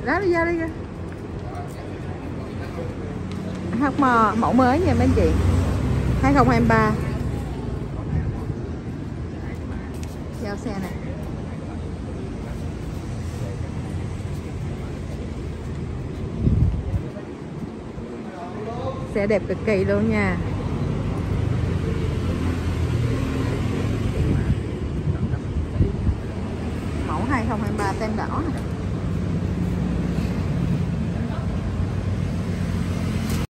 Đó đi ra đi ra. Học mẫu mới nha mấy anh chị, 2023. Giao xe này. Xe đẹp cực kỳ luôn nha. Mẫu 2023 tem đỏ này.